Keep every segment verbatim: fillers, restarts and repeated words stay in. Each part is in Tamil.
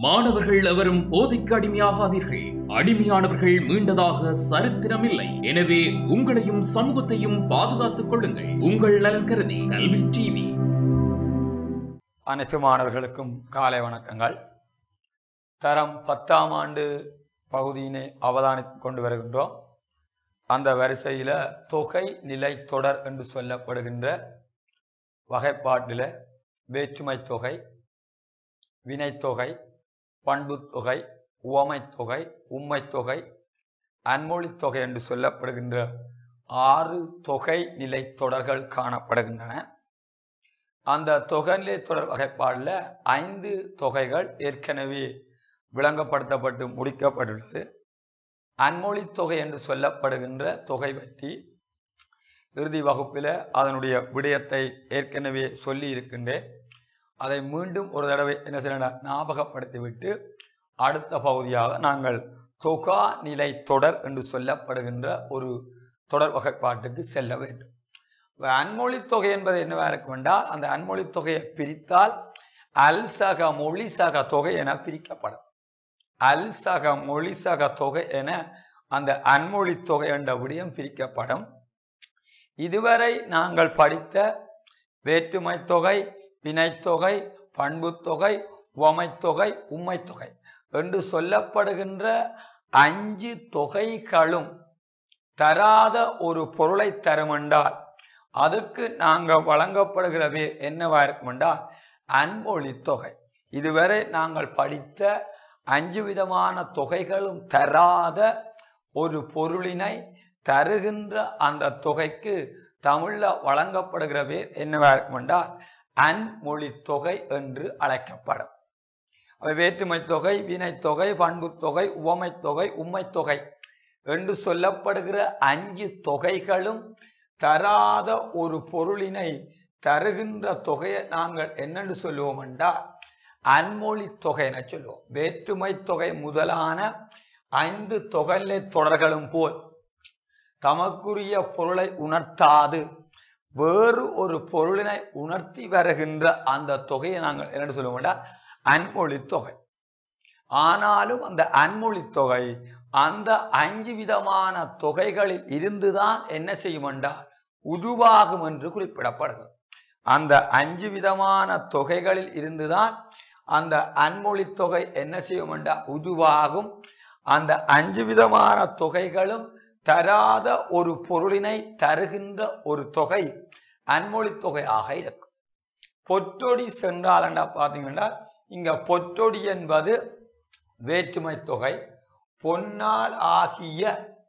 மாணவர்கள் எவரும் போதைக்கு அடிமையாகாதீர்கள். அடிமையானவர்கள் மீண்டதாக சரித்திரமில்லை. எனவே உங்களையும் சமூகத்தையும் பாதுகாத்துக் கொள்ளுங்கள். உங்கள் நலன் கருதி கல்வி டிவி. அனைத்து மாணவர்களுக்கும் காலை வணக்கங்கள். தரம் பத்தாம் ஆண்டு பகுதியினை அவதானித்துக் கொண்டு வருகின்றோம். அந்த வரிசையில் தொகை நிலை தொடர் என்று சொல்லப்படுகின்ற வகைப்பாட்டில் வேற்றுமை தொகை, வினைத்தொகை, பண்புத்தொகை, உவமைத்தொகை, உம்மைத்தொகை, அன்மொழித்தொகை என்று சொல்லப்படுகின்ற ஆறு தொகை நிலை தொடர்கள் காணப்படுகின்றன. அந்த தொகை நிலை தொடர் வகைப்பாடில் ஐந்து தொகைகள் ஏற்கனவே விளங்கப்படுத்தப்பட்டு முடிக்கப்பட்டுள்ளது. அன்மொழி தொகை என்று சொல்லப்படுகின்ற தொகை பற்றி இறுதி வகுப்பில் அதனுடைய விடயத்தை ஏற்கனவே சொல்லி இருக்கின்றேன். அதை மீண்டும் ஒரு தடவை என்ன செய்ய ஞாபகப்படுத்திவிட்டு அடுத்த பகுதியாக நாங்கள் தொகா நிலை தொடர் என்று சொல்லப்படுகின்ற ஒரு தொடர் வகைப்பாட்டுக்கு செல்ல வேண்டும். அன்மொழி தொகை என்பது என்னவா இருக்கும் என்றால், அந்த அன்மொழி தொகையை பிரித்தால் அல் சக மொழி சக தொகை என பிரிக்கப்படும். அல் சக மொழி சக தொகை என அந்த அன்மொழி தொகை என்ற விடயம் பிரிக்கப்படும். இதுவரை நாங்கள் படித்த வேற்றுமை தொகை, வினைத்தொகை, பண்புத்தொகை, உவமைத்தொகை, உம்மைத்தொகை என்று சொல்லப்படுகின்ற அஞ்சு தொகைகளும் தராத ஒரு பொருளை தரும் என்றால் அதுக்கு நாங்கள் வழங்கப்படுகிற பேர் என்னவா இருக்கும் என்றால் அன்மொழி தொகை. இதுவரை நாங்கள் படித்த அஞ்சு விதமான தொகைகளும் தராத ஒரு பொருளினை தருகின்ற அந்த தொகைக்கு தமிழ்ல வழங்கப்படுகிற பேர் என்னவா இருக்கும் என்றால் அன்மொழி தொகை என்று அழைக்கப்படும். வேற்றுமை தொகை, வினைத்தொகை, பண்புத்தொகை, உவமைத்தொகை, உம்மைத்தொகை என்று சொல்லப்படுகிற அஞ்சு தொகைகளும் தராத ஒரு பொருளினை தருகின்ற தொகையை நாங்கள் என்னென்று சொல்லுவோம் என்றால் அன்மொழி தொகை என சொல்லுவோம். வேற்றுமை தொகை முதலான ஐந்து தொகைநிலை தொடர்களும் போல் தமக்குரிய பொருளை உணர்த்தாது வேறு ஒரு பொருளினை உணர்த்தி வருகின்ற அந்த தொகையை நாங்கள் என்ன சொல்லுவோம் என்றால் அன்மொழி தொகை. ஆனாலும் அந்த அன்மொழி தொகை அந்த அஞ்சு விதமான தொகைகளில் இருந்துதான் என்ன செய்யும் என்றால் உருவாகும் என்று குறிப்பிடப்படுகிறது. அந்த அஞ்சு விதமான தொகைகளில் இருந்துதான் அந்த அன்மொழி தொகை என்ன செய்யும் என்றால் உருவாகும். அந்த அஞ்சு விதமான தொகைகளும் தராத ஒரு பொருளினை தருகின்ற ஒரு தொகை அன்மொழி தொகையாக இருக்கும். பொற்றொடி சென்றால் என்றா பார்த்தீங்கன்னா இங்க பொற்றொடி என்பது வேற்றுமை தொகை. பொன்னால் ஆகிய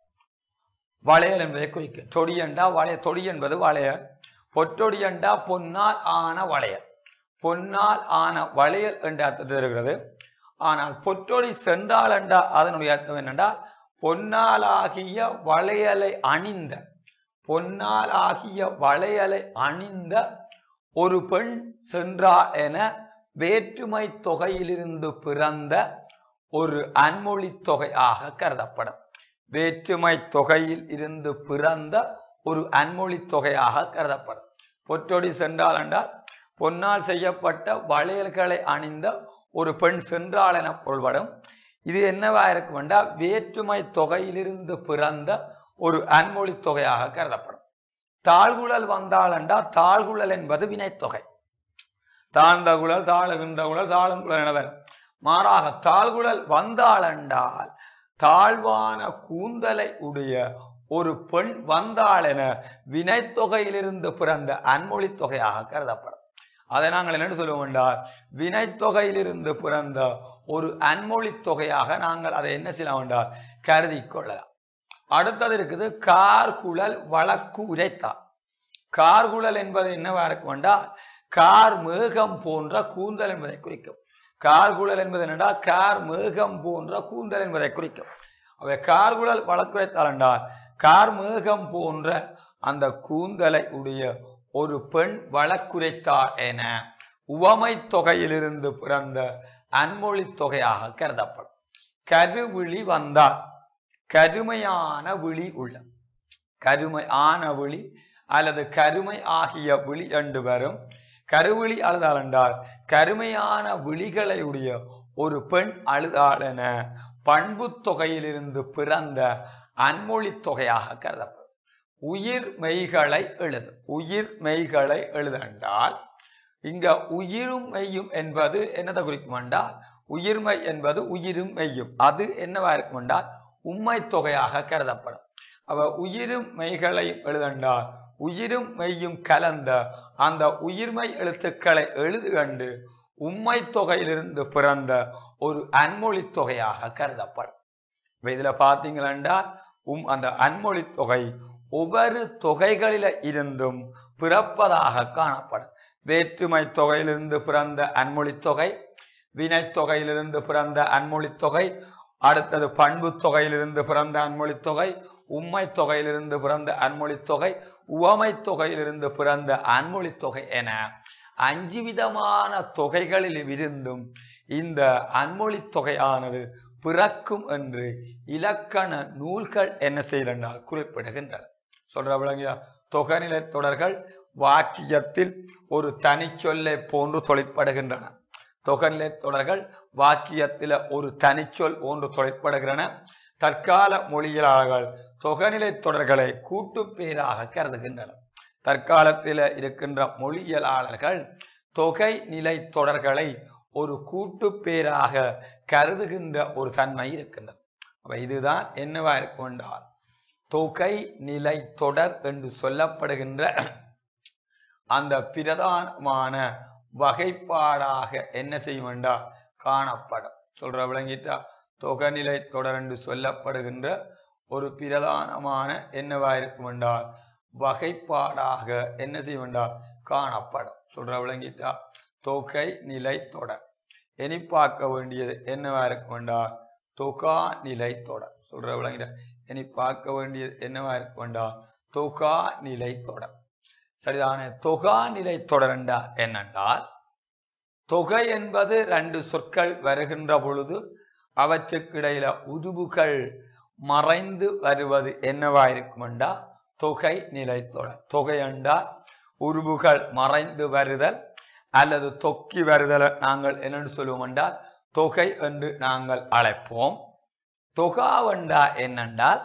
வளையல் என்பதை குறிக்கும். தொடி என்றா வளைய, தொடி என்பது வளையல். பொற்றொடி என்றா பொன்னால் ஆன வளையல். பொன்னால் ஆன வளையல் என்ற அர்த்தத்தை தருகிறது. ஆனால் பொற்றொடி சென்றால் என்றா அதனுடைய அர்த்தம் என்னென்றால் பொன்னால் ஆகிய வளையலை அணிந்த, பொன்னால் ஆகிய வளையலை அணிந்த ஒரு பெண் சென்றாள் என வேற்றுமை தொகையிலிருந்து பிறந்த ஒரு அன்மொழி தொகையாக கருதப்படும். வேற்றுமை தொகையில் இருந்து பிறந்த ஒரு அன்மொழி தொகையாக கருதப்படும். பொற்றொடி சென்றால் என்றால் பொன்னால் செய்யப்பட்ட வளையல்களை அணிந்த ஒரு பெண் சென்றாள் என பொருள்படும். இது என்னவா இருக்கும் என்றால் வேற்றுமை தொகையிலிருந்து பிறந்த ஒரு அன்மொழி தொகையாக கருதப்படும். தாழ்குழல் வந்தாள் என்றால் தாழ்குழல் என்பது வினைத்தொகை. தாழ்ந்த குழல், தாழுகின்ற குழல், தாழும் குழல் என வரும். மாறாக தாழ்குழல் வந்தாள் என்றால் தாழ்வான கூந்தலை உடைய ஒரு பெண் வந்தாள் என வினைத்தொகையிலிருந்து பிறந்த அன்மொழி தொகையாக கருதப்படும். அதை நாங்கள் என்ன சொல்லுவோம் என்றால் வினைத்தொகையிலிருந்து பிறந்த ஒரு அன்மொழி தொகையாக நாங்கள் அதை என்ன செய்யலாம் என்றால் கருதி கொள்ளலாம். அடுத்தது இருக்குது கார்குழல் வழக்கு உரைத்தார். கார்குழல் என்பது என்னவா இருக்கும் என்றால் கார் மேகம் போன்ற கூந்தல் என்பதை குறிக்கும். கார்குழல் என்பது என்னென்றால் கார் மேகம் போன்ற கூந்தல் என்பதை குறிக்கும். அவை கார்குழல் வழக்கு உரைத்தால் என்றால் கார் மேகம் போன்ற அந்த கூந்தலை உடைய ஒரு பெண் வழக்குரைத்தார் என உவமை தொகையிலிருந்து பிறந்த அன்மொழி தொகையாக கருதப்படும். கருவிழி வந்தால் கருமையான விழி உள்ள, கருமையான விழி அல்லது கருமை ஆகிய விழி என்று வரும். கருவிழி அழுதால் என்றால் கருமையான விழிகளை உடைய ஒரு பெண் அழுதாள் என பண்பு தொகையிலிருந்து பிறந்த அன்மொழி தொகையாக கருதப்படும். உயிர் மெய்களை எழுது. உயிர் மெய்களை எழுதென்றால் இங்க உயிரும் மெய்யும் என்பது என்னதை குறிக்கும் என்றால், உயிர்மை என்பது உயிரும் மெய்யும், அது என்னவா இருக்கும் என்றால் உண்மை தொகையாக கருதப்படும். அவ உயிரும் மெய்களை எழுதென்றால் உயிரும் மெய்யும் கலந்த அந்த உயிர்மை எழுத்துக்களை எழுது கண்டு உண்மை தொகையிலிருந்து பிறந்த ஒரு அன்மொழி தொகையாக கருதப்படும். இதுல பார்த்தீங்களா உம் அந்த அன்மொழி தொகை ஒவ்வொரு தொகைகளில இருந்தும் பிறப்பதாக காணப்படும். வேற்றுமை தொகையிலிருந்து பிறந்த அன்மொழி தொகை, வினை தொகையிலிருந்து பிறந்த அன்மொழி தொகை, அடுத்தது பண்பு தொகையிலிருந்து பிறந்த அன்மொழி தொகை, உண்மை தொகையிலிருந்து பிறந்த அன்மொழி தொகை, உவமை தொகையிலிருந்து பிறந்த அன்மொழி தொகை என அஞ்சு விதமான தொகைகளில் இருந்தும் இந்த அன்மொழி தொகையானது பிறக்கும் என்று இலக்கண நூல்கள் என்ன செய்யறால் குறிப்பிடுகின்றன. சொல்ற விளங்கியா? தொகைநிலை தொடர்கள் வாக்கியத்தில் ஒரு தனி சொல்லை போன்று தொழிற்படுகின்றன. தொகைநிலை தொடர்கள் வாக்கியத்தில் ஒரு தனிச்சொல் போன்று தொழிற்படுகின்றன. தற்கால மொழியியலாளர்கள் தொகைநிலை தொடர்களை கூட்டு பேராக கருதுகின்றனர். தற்காலத்தில் இருக்கின்ற மொழியியலாளர்கள் தொகை நிலை தொடர்களை ஒரு கூட்டு பேராக கருதுகின்ற ஒரு தன்மை இருக்கின்றது. அப்ப இதுதான் என்னவா இருக்கும் என்றால் தொகை நிலை தொடர் என்று சொல்லப்படுகின்ற அந்த பிரதானமான வகைப்பாடாக என்ன செய்யும் என்றால் காணப்படும். சொல்ற விளங்கிட்டா? தொகைநிலை தொடர் என்று சொல்லப்படுகின்ற ஒரு பிரதானமான என்னவா இருக்கும் என்றால் வகைப்பாடாக என்ன செய்யும் என்றால் காணப்படும். சொல்ற விளங்கிட்டா? தொகை நிலை தொடர். இனி பார்க்க வேண்டியது என்னவா இருக்கும் என்றால் தொகா நிலை தொடர். சொல்ற விளங்கிட்டா? இனி பார்க்க வேண்டியது என்னவா இருக்கும் என்றால் தொகா நிலை தொடர். சரிதானே? தொகா நிலை தொடர் என்றால் என்னென்றால் தொகை என்பது ரெண்டு சொற்கள் வருகின்ற பொழுது அவற்றுக்கு இடையில உருவுகள் மறைந்து வருவது என்னவா இருக்கும் என்றால் தொகை நிலை தொடர். தொகை என்றால் உருவுகள் மறைந்து வருதல் அல்லது தொக்கி வருதல் நாங்கள் என்னென்று சொல்லுவோம் என்றால் தொகை என்று நாங்கள் அழைப்போம். தொகாவண்டா என்னென்றால்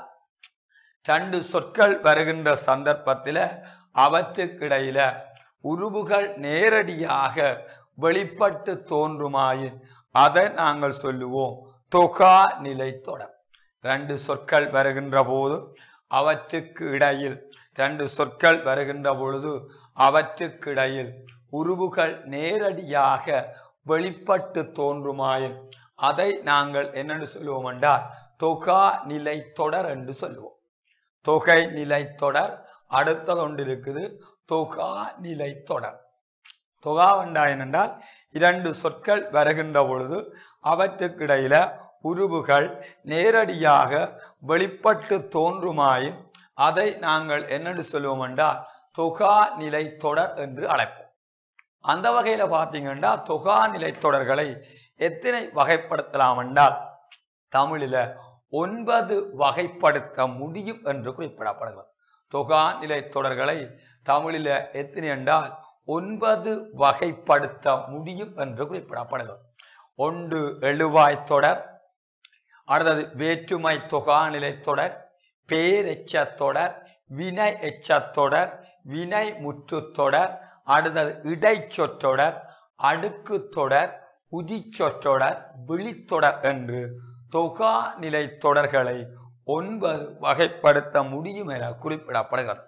ரெண்டு சொற்கள் வருகின்ற சந்தர்ப்பத்தில் அவற்றுக்கிடையில உருவுகள் நேரடியாக வெளிப்பட்டு தோன்றுமாயின் அதை நாங்கள் சொல்லுவோம் தொகா நிலை தொடர். ரெண்டு சொற்கள் வருகின்ற போது அவற்றுக்கு இடையில் ரெண்டு சொற்கள் வருகின்ற பொழுது அவற்றுக்கு இடையில் உருவுகள் நேரடியாக வெளிப்பட்டு தோன்றுமாயின் அதை நாங்கள் என்னென்று சொல்லுவோம் என்றால் தொகா நிலை தொடர் என்று சொல்லுவோம். தொகை நிலை தொடர் அடுத்தது ஒன்று இருக்குது தொகா நிலை தொடர். தொகாவண்டா என்னென்றால் இரண்டு சொற்கள் வருகின்ற பொழுது அவற்றுக்கு இடையில உருவுகள் நேரடியாக வெளிப்பட்டு தோன்றுமாயின் அதை நாங்கள் என்னென்று சொல்லுவோம் என்றால் தொகா நிலை தொடர் என்று அழைப்போம். அந்த வகையில பார்த்தீங்கன்னா தொகா நிலை தொடர்களை எத்தனை வகைப்படுத்தலாம் என்றால் தமிழில ஒன்பது வகைப்படுத்த முடியும் என்று குறிப்பிடப்படுகிறது. தொகா நிலை தொடர்களை தமிழில எத்தனை என்றால் ஒன்பது வகைப்படுத்த முடியும் என்று குறிப்பிடப்படுகிறது. ஒன்று எழுவாய் தொடர், அடுத்தது வேற்றுமை தொகா நிலை தொடர், பேரெச்ச தொடர், வினை எச்ச தொடர், வினை முற்று தொடர், அடுத்தது இடைச்சொற்றொடர், அடுக்கு தொடர், உதிச்சொற்றொடர், விழித்தொடர் என்று தொகா நிலை தொடர்களை ஒன்பது வகைப்படுத்த முடியும் என குறிப்பிடப்படுகிறது.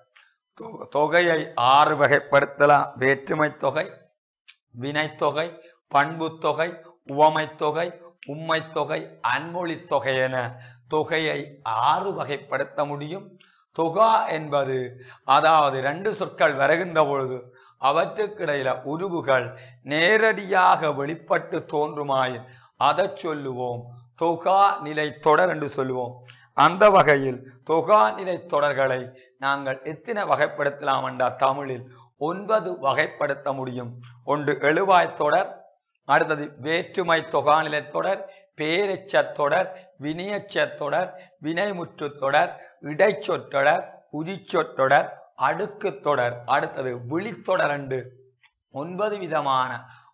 தொகையை ஆறு வகைப்படுத்தலாம். வேற்றுமை தொகை, வினைத்தொகை, பண்பு தொகை, உவமை தொகை, உண்மை தொகை, அன்மொழி தொகை என தொகையை ஆறு வகைப்படுத்த முடியும். தொகா என்பது அதாவது ரெண்டு சொற்கள் வருகின்ற பொழுது அவற்றுக்கு இடையில உருவுகள் நேரடியாக வெளிப்பட்டு தோன்றுமாயின் அதை சொல்லுவோம் தொகா நிலை தொடர் என்று சொல்லுவோம். அந்த வகையில் தொகா நிலை தொடர்களை நாங்கள் எத்தனை வகைப்படுத்தலாம் என்றால் தமிழில் ஒன்பது வகைப்படுத்த முடியும். ஒன்று எழுவாய் தொடர், அடுத்தது வேற்றுமை தொகா நிலை தொடர், பேரெச்ச தொடர், வினையெச்ச தொடர், வினைமுற்று தொடர், இடைச்சொற்றொடர், உரிச்சொற்றொடர், அடுக்கு தொடர், அடுத்தது விழித்தொடர் என்று ஒன்பது விதமான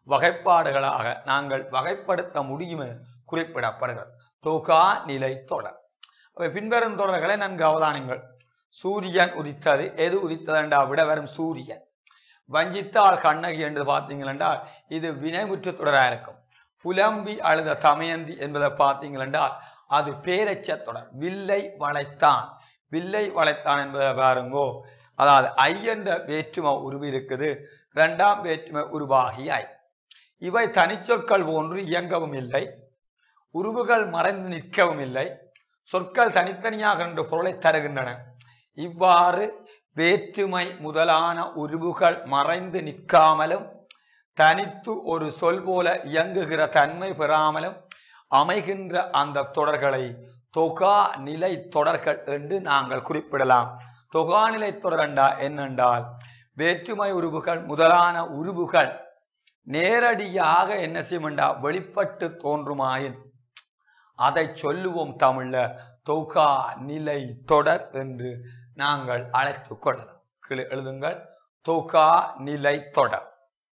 வகைப்பாடுகளாக நாங்கள் வகைப்படுத்த முடியும் என குறிப்பிடப்படுகிறது. தொகா நிலை தொடர். அவை பின்வரும் தொடர்களை நன்கு அவதானிங்கள். சூரியன் உதித்தது. எது உதித்தது என்றால் விட வரும் சூரியன். வஞ்சித்தாள் கண்ணகி என்று பார்த்தீங்கள் என்றால் இது வினைமுற்று தொடராக இருக்கும். புலம்பி அழுத தமயந்தி என்பதை பார்த்தீங்கள் என்றால் அது பேரச்ச தொடர். வில்லை வளைத்தான். வில்லை வளைத்தான் என்பதை பாருங்கோ. அதாவது ஐ என்ற வேற்றுமை உருவு இருக்குது. இரண்டாம் வேற்றுமை உருவாகி ஐ. இவை தனிச்சொற்கள் போன்று இயங்கவும் இல்லை, உருவுகள் மறைந்து நிற்கவும் இல்லை, சொற்கள் தனித்தனியாக என்ற பொருளை தருகின்றன. இவ்வாறு வேற்றுமை முதலான உருவுகள் மறைந்து நிற்காமலும் தனித்து ஒரு சொல் போல இயங்குகிற தன்மை பெறாமலும் அமைகின்ற அந்த தொடர்களை தொகா நிலை தொடர்கள் என்று நாங்கள் குறிப்பிடலாம். தொகா நிலை தொடர் என்றா என்னென்றால் வேற்றுமை உருவுகள் முதலான உருவுகள் நேரடியாக என்ன செய்யுமெண்டா வெளிப்பட்டு தோன்றுமாயின் அதை சொல்லுவோம் தமிழ்ல தொகா நிலை தொடர் என்று நாங்கள் அழைத்துக் கொள்ளலாம். கீழே எழுதுங்கள். தொகா நிலை தொடர்.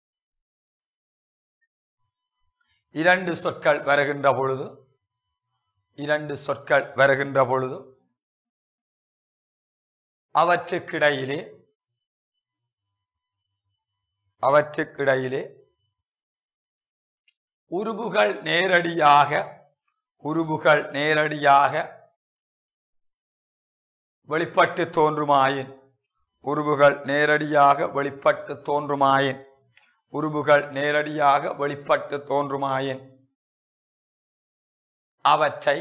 இரண்டு சொற்கள் வருகின்ற பொழுது இரண்டு சொற்கள் வருகின்ற பொழுது அவற்றுக்கிடையிலே அவற்றுக்கிடையிலே உருவுகள் நேரடியாக உருவுகள் நேரடியாக வெளிப்பட்டு தோன்றுமாயின் உருவுகள் நேரடியாக வெளிப்பட்டு தோன்றுமாயின் உருவுகள் நேரடியாக வெளிப்பட்டு தோன்றுமாயின் அவற்றை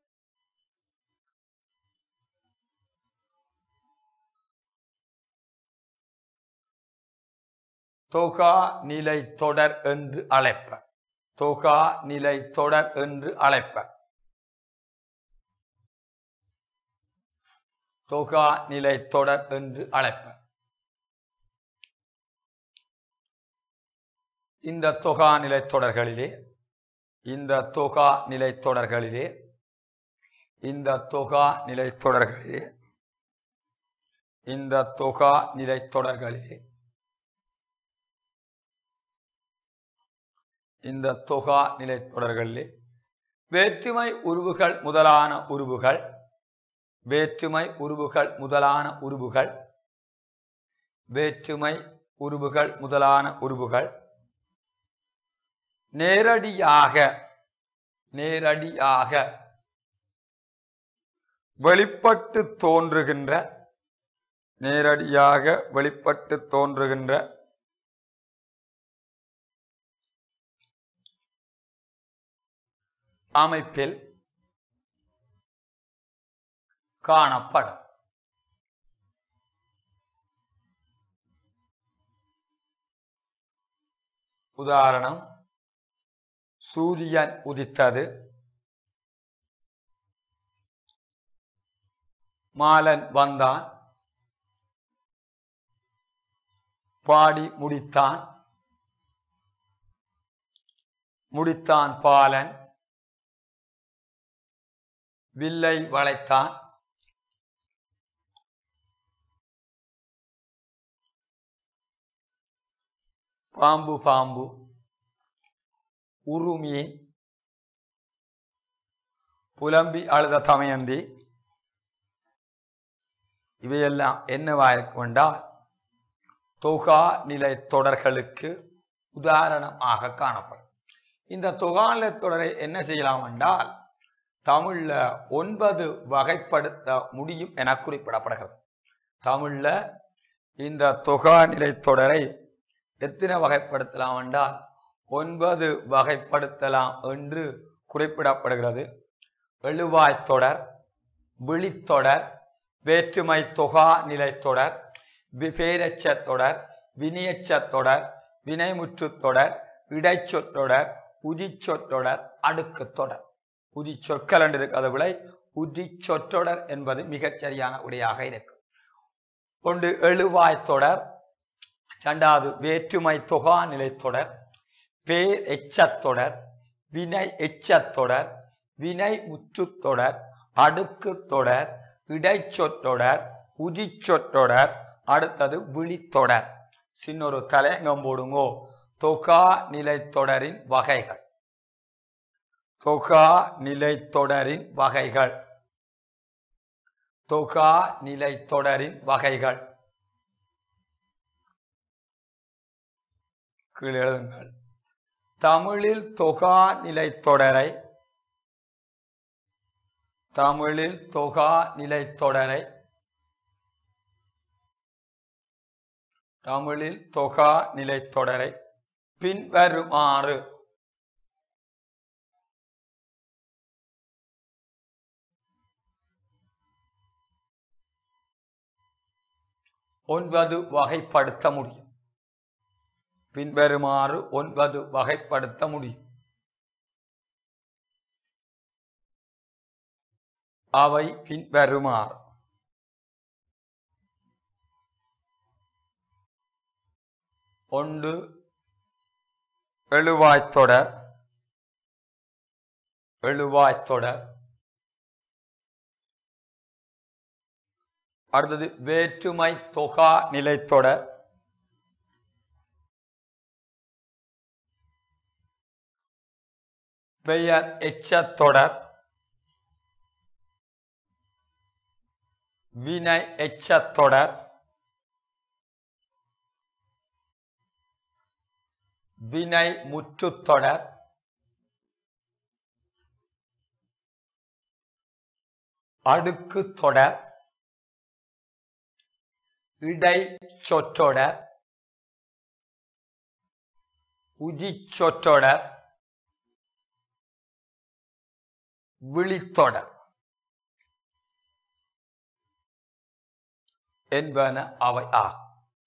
தொகா நிலை தொடர் என்று அழைப்பர். தொகா நிலை தொடர் என்று அழைப்பர். தொகா நிலை தொடர் என்று அழைப்பர். இந்த தொகா நிலை தொடர்களிலே இந்த தொகா நிலை தொடர்களிலே இந்த தொகா நிலை தொடர்களிலே இந்த தொகா நிலை தொடர்களிலே இந்த தொகா நிலை தொடர்களிலே வேற்றுமை உருவுகள் முதலான உருவுகள் வேற்றுமை உருவுகள் முதலான உருவுகள் வேற்றுமை உருவுகள் முதலான உருவுகள் நேரடியாக நேரடியாக வெளிப்பட்டு தோன்றுகின்ற நேரடியாக வெளிப்பட்டு தோன்றுகின்ற அமைப்பில் காணப்படும். உதாரணம், சூரியன் உதித்தது, மாலன் வந்தான், பாடி முடித்தான், முடித்தான் பாலன், வில்லை வளைத்தான், பாம்பு பாம்பு, உருமி, புலம்பி அழுத தமயந்தி, இவையெல்லாம் என்னவாயிருக்கும் என்றால் தொகா நிலை தொடர்களுக்கு உதாரணமாக காணப்படும். இந்த தொகா நிலை தொடரை என்ன செய்யலாம் என்றால் தமிழ்ல ஒன்பது வகைப்படுத்த முடியும் என குறிப்பிடப்படுகிறது. தமிழ்ல இந்த தொகா நிலை தொடரை எத்தனை வகைப்படுத்தலாம் என்றால் ஒன்பது வகைப்படுத்தலாம் என்று குறிப்பிடப்படுகிறது. எழுவாய் தொடர், விழித்தொடர், வேற்றுமை தொகா நிலை தொடர், பேரச்ச தொடர், வினையச்ச தொடர், வினைமுற்று தொடர், இடைச்சொற்றொடர், உதிச்சொற்றொடர், அடுக்கு தொடர். உதி சொற்கள் என்று இருக்கிறது விலை உதி சொற்றொடர் என்பது மிகச் சரியான உடையாக இருக்கும். ஒன்று எழுவாய் தொடர், இரண்டாவது வேற்றுமை தொகா நிலை தொடர், பேர் எச்சத்தொடர், வினை எச்சத்தொடர், வினை முற்றுத்தொடர், அடுக்கு தொடர், இடைச்சொற்றொடர், உதிச்சொற்றொடர், அடுத்தது விழித்தொடர். சின்னொரு தலையங்கம் போடுங்கோ. தொகா நிலைத்தொடரின் வகைகள். தொகா நிலைத்தொடரின் வகைகள். தொகா நிலைத்தொடரின் வகைகள். கீழே எழுதுங்கள். தமிழில் தொகா நிலைத்தொடரை தமிழில் தொகா நிலைத்தொடரை தமிழில் தொகா நிலைத்தொடரை பின்வருமாறு ஒன்பது வகைப்படுத்த முடியும். பின்வருமாறு ஒன்பது வகைப்படுத்த முடியும். அவை பின்வருமாறு. ஒன்று எழுவாய்த்தொடர். எழுவாய்த்தொடர். அடுத்தது வேற்றுமை தொகா நிலைத்தொடர். பெயர் எச்சத்தொடர். வினை எச்சத்தொடர். வினை முற்றுத்தொடர். அடுக்கு தொடர். இடை சொற்றொடர். உஜிச்சொற்றொடர். விழித்தொடர் என்பன அவை ஆகும்.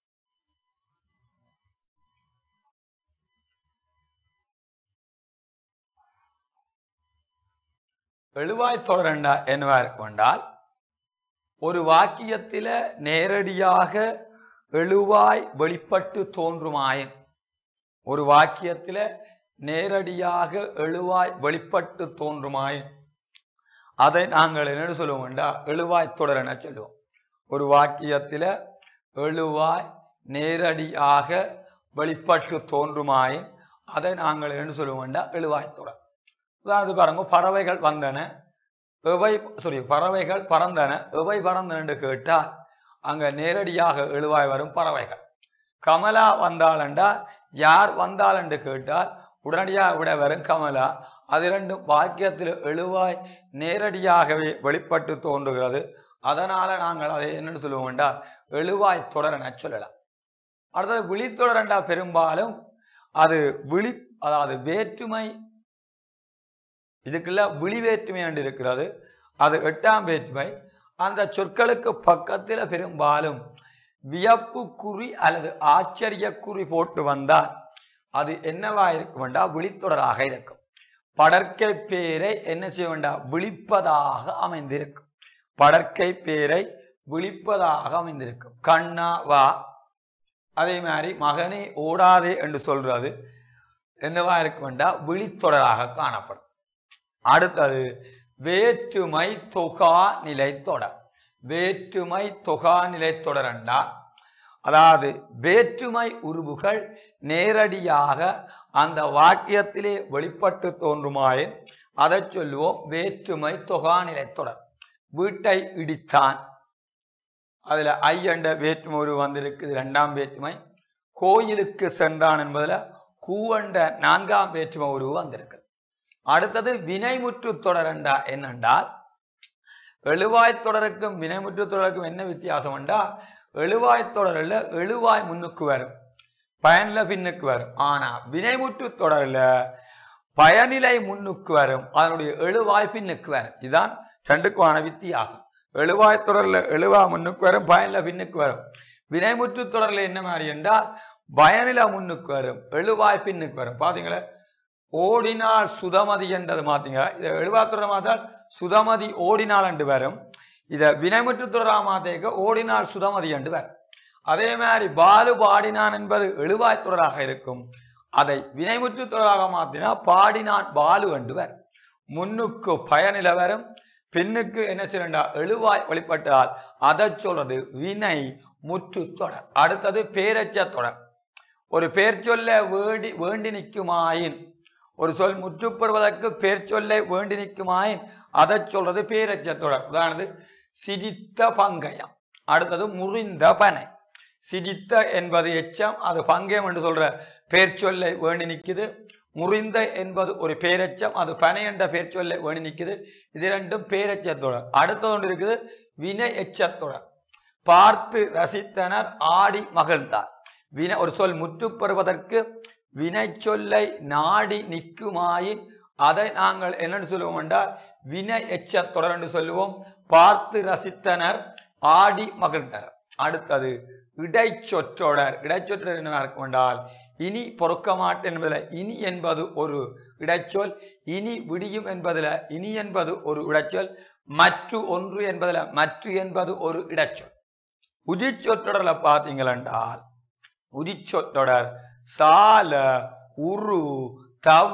எழுவாய்த்தொடர் என்ன கொண்டால் ஒரு வாக்கியத்தில நேரடியாக எழுவாய் வெளிப்பட்டு தோன்றுமாயின் ஒரு வாக்கியத்தில நேரடியாக எழுவாய் வெளிப்பட்டு தோன்றுமாயின் அதை நாங்கள் என்ன சொல்லுவோம்? எழுவாய்த்தொடர் என சொல்லுவோம். ஒரு வாக்கியத்தில எழுவாய் நேரடியாக வெளிப்பட்டு தோன்றுமாயின் அதை நாங்கள் என்ன சொல்லுவோம்? எழுவாய்த்தொடர். அதாவது பாருங்க, பறவைகள் வந்தன, எவை சாரி பறவைகள் பறந்தன, எவை பறந்தன என்று கேட்டால் அங்க நேரடியாக எழுவாய் வரும் பறவைகள். கமலா வந்தாள் என்றால் யார் வந்தாள் என்று கேட்டால் உடனடியாக விட வரும் கமலா. அது இரண்டும் வாக்கியத்தில் எழுவாய் நேரடியாகவே வெளிப்பட்டு தோன்றுகிறது. அதனால நாங்கள் அதை என்னென்னு சொல்லுவோம் என்றால் எழுவாய் தொடர் என சொல்லலாம். அடுத்தது விழித்தொடர் என்றால் பெரும்பாலும் அது விழி அதாவது வேற்றுமை, இதுக்குள்ள விழி வேற்றுமை என்று இருக்கிறது, அது எட்டாம் வேற்றுமை. அந்த சொற்களுக்கு பக்கத்தில் பெரும்பாலும் வியப்பு குறி அல்லது ஆச்சரிய குறி போட்டு வந்தால் அது என்னவா இருக்கும் என்றால் விழித்தொடராக இருக்கும். படற்கை பேரை என்ன செய்ய வேண்டாம்? விழிப்பதாக அமைந்திருக்கும். படற்கை பேரை விழிப்பதாக அமைந்திருக்கும். கண்ணா வா, அதே மாதிரி மகனே ஓடாதே என்று சொல்றது என்னவா இருக்கும் என்றால் விழித்தொடராக காணப்படும். அடுத்தது வேற்றுமை தொகா நிலைத்தொடர். வேற்றுமை தொகா நிலைத்தொடர் என்றால் அதாவது வேற்றுமை உருவுகள் நேரடியாக அந்த வாக்கியத்திலே வெளிப்பட்டு தோன்றுமாயின் அதை சொல்லுவோம் வேற்றுமை தொகா நிலைத்தொடர். வீட்டை இடித்தான், அதுல ஐ என்ற வேற்றுமை உருவு வந்திருக்கு, இரண்டாம் வேற்றுமை. கோயிலுக்கு சென்றான் என்பதுல கூவண்ட நான்காம் வேற்றுமை உருவு வந்திருக்கு. அடுத்தது வினைமுற்று தொடர் என்றா என்னென்றால் எழுவாய் தொடருக்கும் வினைமுற்று தொடருக்கும் என்ன வித்தியாசம் என்றால் எழுவாய் தொடரில் எழுவாய் முன்னுக்கு வரும், பயனில பின்னுக்கு வரும். ஆனா வினைமுற்று தொடரில் பயனிலை முன்னுக்கு வரும், அதனுடைய எழுவாய் பின்னுக்கு வரும். இதுதான் ரெண்டுக்குமான வித்தியாசம். எழுவாய் தொடரில் எழுவாய் முன்னுக்கு வரும், பயனில பின்னுக்கு வரும். வினைமுற்று தொடரில் என்ன மாதிரி என்றால் பயனில முன்னுக்கு வரும், எழுவாய் பின்னுக்கு வரும். பாத்தீங்களா, ஓடினால் சுதமதி என்றது மாத்தீங்க. இதை எழுவாய் தொடர் மாத்தால் சுதமதி ஓடினால் என்று வரும். இதை வினைமுற்று தொடராக மாத்தேக்க ஓடினால் சுதமதி என்று வரும். அதே மாதிரி பாலு பாடினான் என்பது எழுவாய் தொடராக இருக்கும். அதை வினைமுற்று தொடராக மாத்தினா பாடினான் பாலு என்று வரும். முன்னுக்கு பயனில வரும், பின்னுக்கு என்ன செய்யண்டா எழுவாய் வெளிப்பட்டால் அதை சொல்றது வினை முற்று தொடர். அடுத்தது பேரச்ச தொடர். ஒரு பெயர் சொல்ல வேண்டி வேண்டி நிற்குமாயின், ஒரு சொல் முற்றுப்பெறுவதற்கு பெயர் சொல்லை வேண்டி நிற்குமாயின் அதை சொல்றது பேரெச்சத்தொடர். உதாரணத்துக்கு சிரித்த பங்கயம், அடுத்தது முறிந்த பனை. சிரித்த என்பது எச்சம், அது பங்கயம் என்று சொல்ற பெயர் சொல்லை வேண்டி நிற்குது. முறிந்த என்பது ஒரு பேரெச்சம், அது பனை என்ற பெயர் சொல்லை வேண்டி நிற்குது. இது ரெண்டும் பேரெச்சத்தொடர். அடுத்தது ஒன்று இருக்குது வினை எச்சத்தொடர். பார்த்து ரசித்தனர், ஆடி மகிழ்ந்தார். வினை ஒரு சொல் முற்று பெறுவதற்கு வினை சொல்லை நாடி நிற்குமாயின் அதை நாங்கள் என்னென்னு சொல்லுவோம் என்றால் வினை எச்சத்தொடர் என்று சொல்லுவோம். பார்த்து ரசித்தனர், ஆடி மகிழ்ந்தனர். அடுத்தது இடைச்சொற்றொடர். இடைச்சொற்றொடர் என்ன இருக்கும் என்றால் இனி பொறுக்க மாட்டேன் என்பதில் இனி என்பது ஒரு இடைச்சொல், இனி விடியும் என்பதில் இனி என்பது ஒரு இடைச்சொல், மற்ற ஒன்று என்பதில் மற்ற என்பது ஒரு இடைச்சொல். உரிச்சொற்றொடர்ல பார்த்தீங்கள் என்றால் உரிச்சொற்றொடர் சால, உரு, தவ,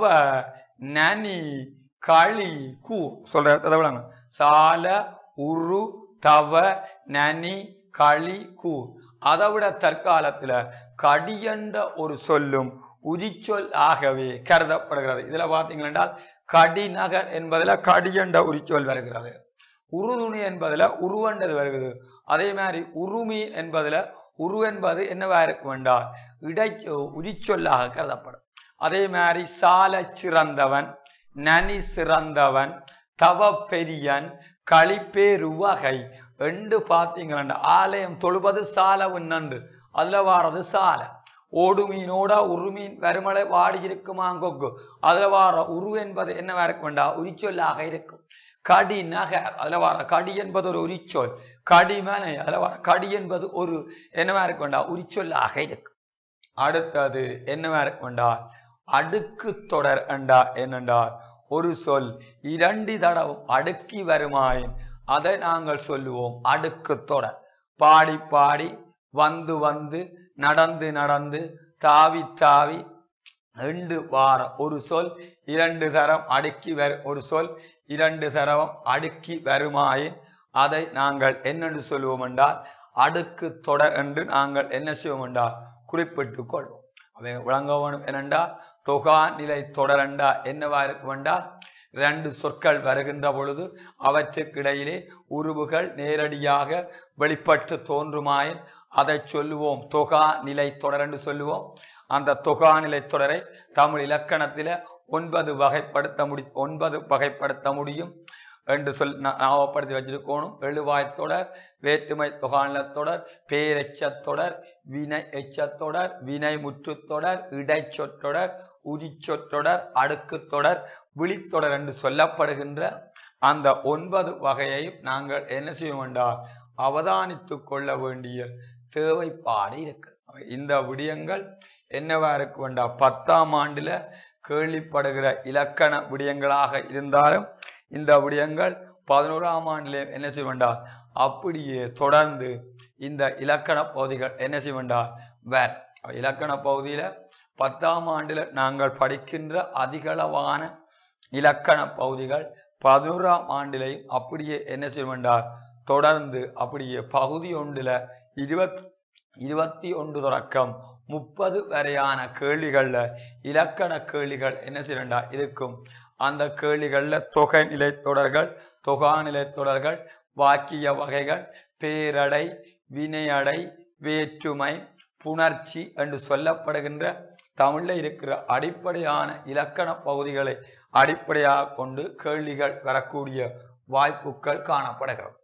நனி, களி, கூ சொல்ற சால, உரு, தவ, நனி, களி, கூ. அதை விட தற்காலத்துல கடி என்ற ஒரு சொல்லும் உரிச்சொல் ஆகவே கருதப்படுகிறது. இதுல பார்த்தீங்கன்னா கடிநகர் என்பதுல கடி என்ற உரிச்சொல் வருகிறது. உருதுணி என்பதுல உருவண்டது வருகிறது. அதே மாதிரி உருமி என்பதுல உரு என்பது என்னவா இருக்கும் என்றால் இடை உரிச்சொல்லாக கருதப்படும். அதே மாதிரி சால சிறந்தவன், நனி சிறந்தவன், தவ பெரியன், களிப்பேருவகை என்று பார்த்தீங்கன்னா ஆலயம் தொழுவது சாலவன் நன்று, அதுல வாரது சால. ஓடு மீனோட உருமீன் வருமலை வாடி இருக்குமாங்கொக்கு, அதுல வார உரு என்பது என்னவா இருக்கும் என்றா உரிச்சொல்லாக இருக்கும். கடி நகர், அதுல வார கடி என்பது ஒரு உரிச்சொல். கடிமனை, அதுல வார கடி என்பது ஒரு என்னவா இருக்கும் என்றா உரிச்சொல்லாக இருக்கும். அடுத்தது என்னவா இருக்கும் என்றால் அடுக்கு தொடர் என்றா என்னென்றால் ஒரு சொல் இரண்டு தடவை அடுக்கி வருமாயின் அதை நாங்கள் சொல்லுவோம் அடுக்கு தொடர். பாடி பாடி, வந்து வந்து, நடந்து நடந்து, தாவி தாவி ரெண்டு வார ஒரு சொல் இரண்டு தரம் அடுக்கி வரு ஒரு சொல் இரண்டு தரம் அடுக்கி வருமாயின் அதை நாங்கள் என்னென்று சொல்லுவோம் என்றால் அடுக்கு தொடர் என்று நாங்கள் என்ன செய்வோம் என்றால் குறிப்பிட்டுக் கொள்வோம். அவை விளங்கவனும் என்னென்றால் தொகா நிலை தொடரண்டா என்னவா இருக்கும் என்றால் இரண்டு சொற்கள் வருகின்ற பொழுது அவற்றுக்கிடையிலே உருவுகள் நேரடியாக வெளிப்பட்டு தோன்றுமாயின் அதை சொல்லுவோம் தொகா நிலை தொடர் என்று சொல்லுவோம். அந்த தொகா நிலை தொடரை தமிழ் இலக்கணத்தில ஒன்பது வகைப்படுத்த முடி ஒன்பது வகைப்படுத்த முடியும் என்று சொல் ஞாபகப்படுத்தி வச்சிருக்கணும். எழுவாய் தொடர், வேற்றுமை தொகாநிலை தொடர், பேரெச்சத்தொடர், வினை எச்சத்தொடர், வினை முற்றுத்தொடர், இடைச்சொற்றொடர், உரிச்சொற்றொடர், அடுக்கு தொடர், விழித்தொடர் என்று சொல்லப்படுகின்ற அந்த ஒன்பது வகையையும் நாங்கள் என்ன செய்ய வேண்டாம் அவதானித்து கொள்ள வேண்டிய தேவைப்பாடு இருக்கு. இந்த விடயங்கள் என்னவா இருக்கு வேண்டாம் பத்தாம் ஆண்டுல கேள்விப்படுகிற இலக்கண விடயங்களாக இருந்தாலும் இந்த விடயங்கள் பதினோராம் ஆண்டிலே என்ன செய்ய வேண்டாம் அப்படியே தொடர்ந்து இந்த இலக்கண பகுதிகள் என்ன செய்ய வேண்டாம் வேற இலக்கண பகுதியில பத்தாம் ஆண்டுல நாங்கள் படிக்கின்ற அதிகளவான இலக்கண பகுதிகள் பதினோராம் ஆண்டிலையும் அப்படியே என்ன செய்ய வேண்டாம் தொடர்ந்து அப்படியே பகுதி ஒன்றுல இருபத்தி இருபத்தி ஒன்று தொடக்கம் முப்பது வரையான கேள்விகள்ல இலக்கண கேள்விகள் என்ன செய்ய வேண்டாம் இருக்கும். அந்த கேள்விகள்ல தொகை நிலை தொடர்கள், தொகா நிலை தொடர்கள், வாக்கிய வகைகள், பேரடை, வினையடை, வேற்றுமை, புணர்ச்சி என்று சொல்லப்படுகின்ற தமிழ்ல இருக்கிற அடிப்படையான இலக்கண பகுதிகளை அடிப்படையாக கொண்டு கேள்விகள் வரக்கூடிய வாய்ப்புகள் காணப்படுகிறது.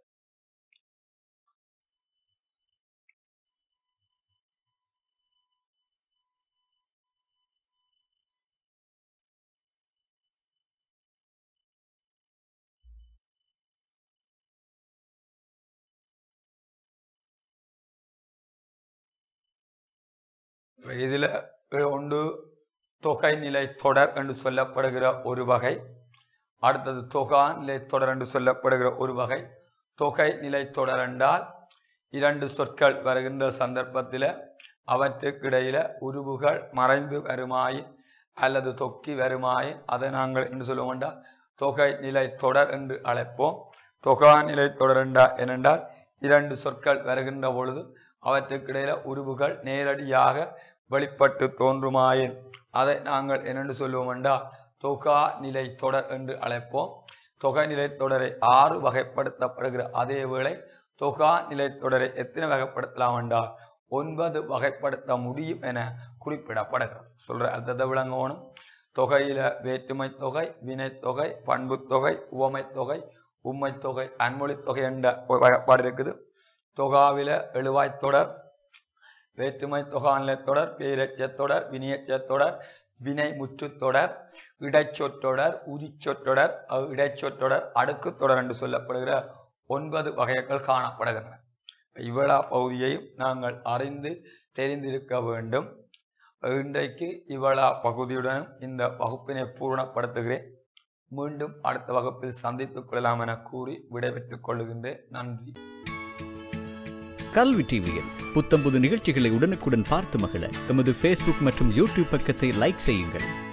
இதுல ஒன்று தொகை நிலை தொடர் என்று சொல்லப்படுகிற ஒரு வகை, அடுத்தது தொகா நிலை தொடர் என்று சொல்லப்படுகிற ஒரு வகை. தொகை நிலை தொடர் என்றால் இரண்டு சொற்கள் வருகின்ற சந்தர்ப்பத்தில் அவற்றுக்கு இடையில உருவுகள் மறைந்து வருமாயின் அல்லது தொக்கி வருமாயின் அதை நாங்கள் என்று சொல்லுவோம் என்றால் தொகை நிலை தொடர் என்று அழைப்போம். தொகா நிலை தொடர் என்றால் என்னென்றால் இரண்டு சொற்கள் வருகின்ற பொழுது அவற்றுக்கு இடையில உருவுகள் நேரடியாக வெளிப்பட்டு தோன்றுமாயின் அதை நாங்கள் என்னென்று சொல்லுவோம் என்றால் தொகா நிலை தொடர் என்று அழைப்போம். தொகை நிலை தொடரை ஆறு வகைப்படுத்தப்படுகிற அதே வேளை தொகா நிலை தொடரை எத்தனை வகைப்படுத்தலாம் என்றால் ஒன்பது வகைப்படுத்த முடியும் என குறிப்பிடப்படுகிறது. சொல்ற அர்த்தத்தை விளங்கணும். தொகையில வேற்றுமை தொகை, வினைத்தொகை, பண்பு தொகை, உவமை தொகை, உண்மை தொகை, அன்மொழி தொகை என்ற வகைப்பாடு இருக்குது. தொகாவில எழுவாய் தொடர், வேற்றுமை தொகா நிலை தொடர், பேரச்ச தொடர், வினையச்ச தொடர், வினை முற்று தொடர், இடைச்சொற்றொடர், உரிச்சொற்றொடர், இடைச்சொற்றொடர், அடுக்கு தொடர் என்று சொல்லப்படுகிற ஒன்பது வகைகள் காணப்படுகின்றன. இவ்வளா பகுதியையும் நாங்கள் அறிந்து தெரிந்திருக்க வேண்டும். இன்றைக்கு இவ்வளா பகுதியுடன் இந்த வகுப்பினை பூர்ணப்படுத்துகிறேன். மீண்டும் அடுத்த வகுப்பில் சந்தித்துக் கொள்ளலாம் என கூறி விடைபெற்றுக் கொள்கின்றேன். நன்றி. கல்வி டிவியில் புத்தம்புது நிகழ்ச்சிகளை உடனுக்குடன் பார்த்து மகிழ எமது ஃபேஸ்புக் மற்றும் யூடியூப் பக்கத்தை லைக் செய்யுங்கள்.